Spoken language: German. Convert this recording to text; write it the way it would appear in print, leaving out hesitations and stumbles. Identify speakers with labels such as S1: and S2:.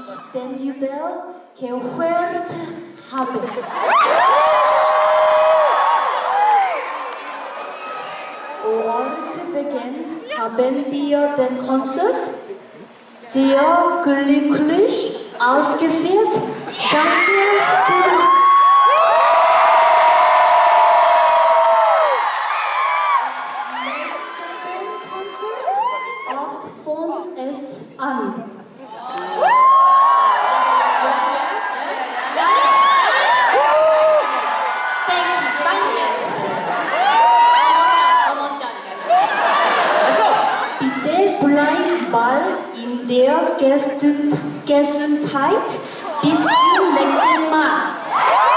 S1: den Jubel gehört habe. Vor Beginn haben wir den Konzert sehr glücklich ausgeführt. Danke vielmals. Oft von es an. Bitte bleib bald in der Gesundheit bis zum nächsten Mal.